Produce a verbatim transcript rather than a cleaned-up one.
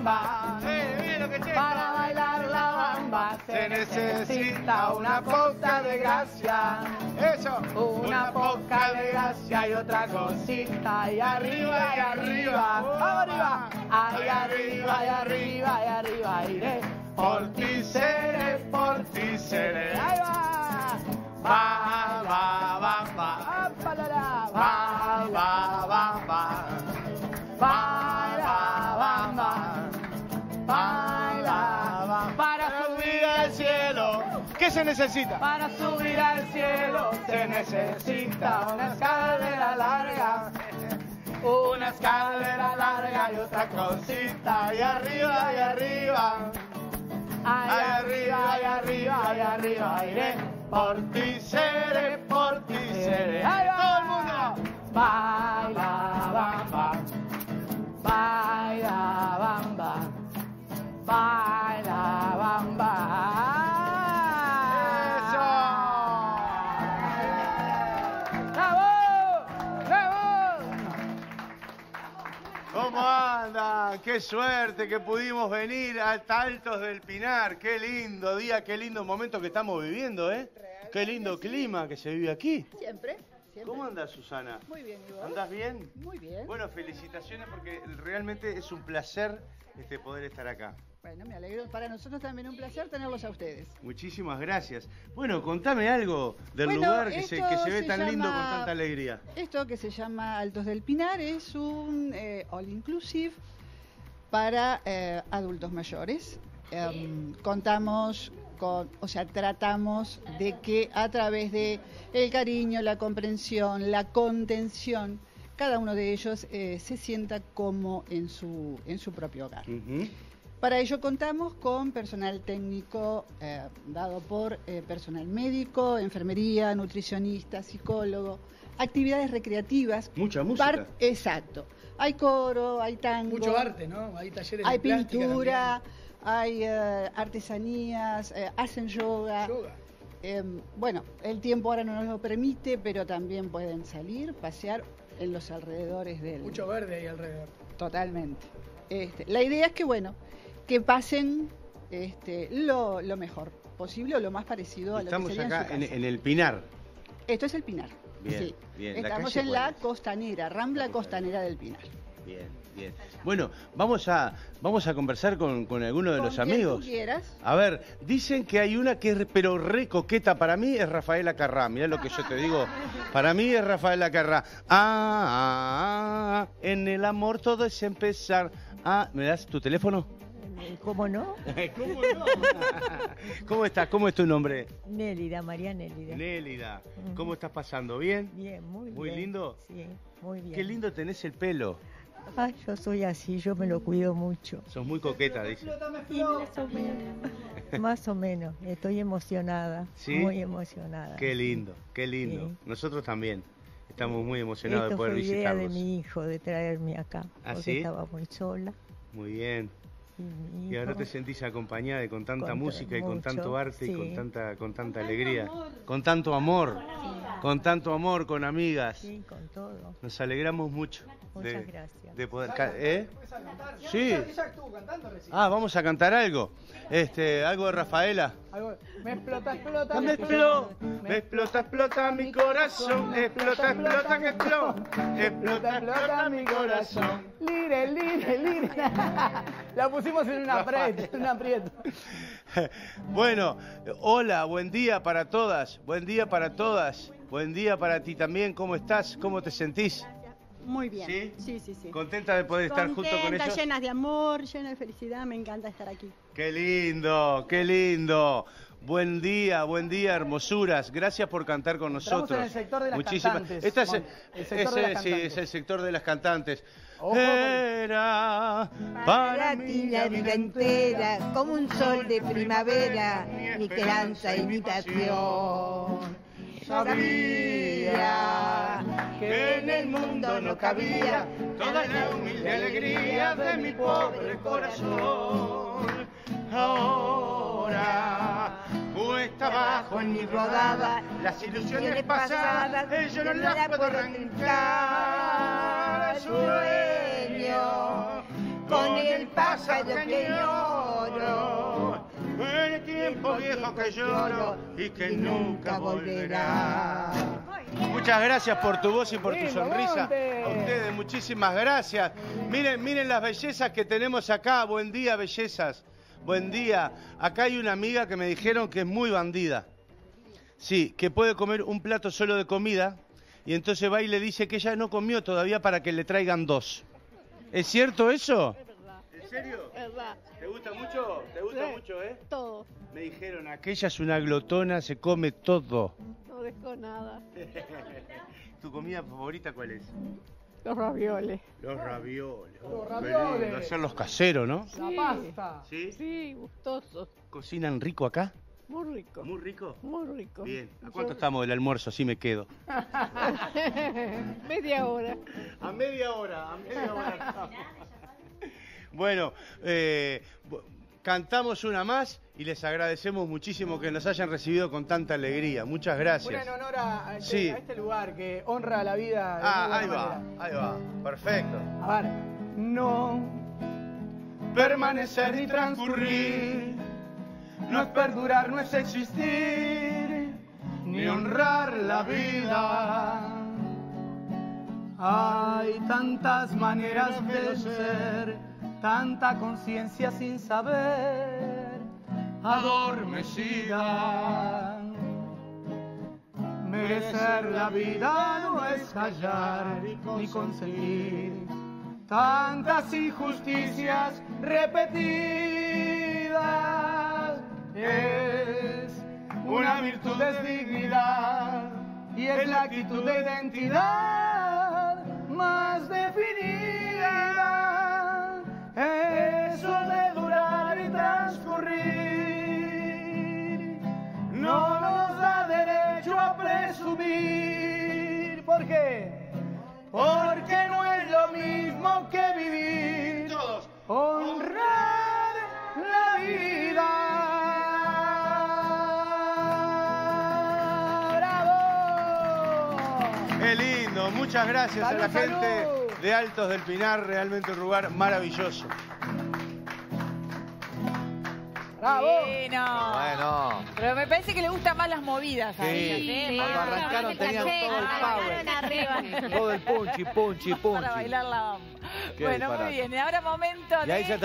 bamba. Eh, mira lo que es Para esto. bailar la bamba se necesita una poca de gracia. Eso. Una poca de gracia y otra cosita. Y arriba, y arriba. Vamos arriba. Ahí arriba, y arriba, y arriba iré. Por ti seré, por ti seré. Ahí va. Ba, ba, ba, ba. Ba, la, la. Ba, ba, ba, ba. Baila, bamba. Baila, bamba. Para subir al cielo. ¿Qué se necesita? Para subir al cielo se necesita una escalera larga, una escalera larga y otra cosita, y arriba, y arriba, ahí arriba, y arriba, y arriba iré, por ti seré, por ti seré. ¡Ahí va! Todo el mundo. Baila, bamba, baila, bamba, baila, bamba. ¿Cómo andan? Qué suerte que pudimos venir hasta Altos del Pinar. Qué lindo día, qué lindo momento que estamos viviendo, ¿eh? Qué lindo clima que se vive aquí. Siempre, siempre. ¿Cómo andas, Susana? Muy bien, ¿y vos? ¿Andás bien? Muy bien. Bueno, felicitaciones porque realmente es un placer este, poder estar acá. Bueno, me alegro. Para nosotros también un placer tenerlos a ustedes. Muchísimas gracias. Bueno, contame algo del Bueno, lugar que se, esto que se ve se tan lindo con llama- tanta alegría. Esto que se llama Altos del Pinar es un eh, all inclusive para eh, adultos mayores. Em, contamos con, o sea, tratamos de que a través de el cariño, la comprensión, la contención, cada uno de ellos eh, se sienta como en su, en su propio hogar. Ujú. Para ello contamos con personal técnico eh, dado por eh, personal médico, enfermería, nutricionista, psicólogo, actividades recreativas. Mucha música. Par- exacto. Hay coro, hay tango. Mucho arte, ¿no? Hay talleres Hay de plástica pintura, hay eh, artesanías, eh, hacen yoga. también. Yoga. Eh, bueno, el tiempo ahora no nos lo permite, pero también pueden salir, pasear en los alrededores del... Mucho verde ahí alrededor. Totalmente. Este, la idea es que, bueno, que pasen este, lo, lo mejor posible o lo más parecido a lo Estamos que sería acá en en, su casa. en el Pinar. Esto es el Pinar. Bien, sí. bien. ¿La Estamos calle en cuál la es? costanera, Rambla La Costanera del Pinar. Bien, bien. Bueno, vamos a, vamos a conversar con, con alguno de Con los quien amigos. tú quieras. A ver, dicen que hay una que es pero re coqueta para mí, es Rafaela Carrá. Mirá lo que yo te digo. Para mí es Rafaela Carrá. Ah, ah, ah, en el amor todo es empezar. Ah, ¿me das tu teléfono? ¿Cómo no? ¿Cómo no? ¿Cómo estás? ¿Cómo es tu nombre? Nélida, María Nélida. Nélida. Ujú. ¿Cómo estás pasando? ¿Bien? Bien, muy, ¿Muy bien. lindo? Sí, muy bien. Qué lindo tenés el pelo. Ay, yo soy así, yo me lo cuido mucho. Sos muy coqueta, dice. Y más o menos. Más o menos, estoy emocionada. ¿Sí? Muy emocionada. Qué lindo, qué lindo. Sí. Nosotros también. Estamos muy emocionados Esto de poder fue idea de visitarlos. mi hijo, de traerme acá. ¿Ah, porque sí? estaba muy sola. Muy bien. Y, mi Y ahora hijo- te sentís acompañada y con tanta Con música y con mucho, tanto arte y con sí. tanta, con tanta alegría. Con tanto amor. Con tanto amor, con amigas. Sí, con todo. Nos alegramos mucho. Muchas de, gracias. de poder ca- ¿Eh? Sí. Ella estuvo cantando recién. Ah, vamos a cantar algo. Este, algo de Rafaela. Algo- Me explota, explota. Me explota, me explota, explota mi corazón. Explota, explota, que explota. Explota, explota mi corazón. Lire, lire, lire. La pusimos en un aprieto, en un aprieto. Bueno, hola, buen día para todas, buen día para todas, buen día para ti también. ¿Cómo estás? ¿Cómo te sentís? Muy bien. ¿Sí? Sí, sí, sí. ¿Contenta de poder estar junto con Contenta, ellos? llenas de amor, llena de felicidad, me encanta estar aquí. Qué lindo, qué lindo. Buen día, buen día, hermosuras. Gracias por cantar con Entramos nosotros. en el sector de las Muchísimas. cantantes, Esta es, Mon. El sector de ese, las sí, cantantes. es el sector de las cantantes. Ojo, Era Para ti la vida entera, como un sol de primavera, mi esperanza y mi pasión. Sabía que en el mundo no cabía toda la humilde alegría de mi pobre corazón. Ahora cuesta abajo en mi rodada, las ilusiones pasadas yo no las puedo arrancar. Sueño con el pájaro que lloro, el tiempo viejo que lloro y que nunca volverá. Muchas gracias por tu voz y por tu Lindo, sonrisa. Monte. A ustedes, muchísimas gracias. Miren, miren las bellezas que tenemos acá. Buen día, bellezas. Buen día. Acá hay una amiga que me dijeron que es muy bandida. Sí, que puede comer un plato solo de comida y entonces va y le dice que ella no comió todavía para que le traigan dos. ¿Es cierto eso? Es verdad. ¿En serio? Es verdad. ¿Te gusta mucho? ¿Te gusta Sí. mucho, eh? Todo. Me dijeron, aquella es una glotona, se come todo. No dejo nada. ¿Tu comida favorita cuál es? Los ravioles. Los ravioles. Los Qué ravioles. lindo, hacerlos caseros, ¿no? La Sí. pasta. ¿Sí? Sí, gustosos. ¿Cocinan rico acá? Muy rico. ¿Muy rico? Muy rico. Bien. ¿A Yo- cuánto estamos del almuerzo? Así me quedo. Media hora. A media hora, a media hora. Bueno, eh, bu- cantamos una más y les agradecemos muchísimo que nos hayan recibido con tanta alegría. Muchas Una gracias. en honor a, a este, Sí. a este lugar que honra la vida. de muy Ah, buena ahí va, manera. ahí va. Perfecto. A ver. No permanecer ni transcurrir, no es perdurar, no es existir, ni honrar la vida. Hay tantas maneras de ser, tanta conciencia sin saber, adormecida. Merecer la vida no es callar ni consentir tantas injusticias repetidas. Es una virtud de dignidad y es la actitud de identidad más definida. Eso de durar y transcurrir no nos da derecho a presumir. ¿Por qué? Porque no es lo mismo que vivir. Todos. Honrar la vida. ¡Bravo! Qué lindo. Muchas gracias Salud, a la gente salud. de Altos del Pinar. Realmente un lugar maravilloso. ¡Bravo! Bueno. Bueno, Pero me parece que le gustan más las movidas a Sí. ellas, ¿eh? Cuando Más- arrancaron tenían todo el power. arriba. todo el punchi, punchi, punchi. Para bailar la bamba. Qué Bueno, disparate. muy bien. Y ahora momento Y ahí de... ya